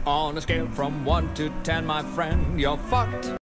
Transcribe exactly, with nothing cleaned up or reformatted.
On a scale from one to ten, my friend, you're fucked.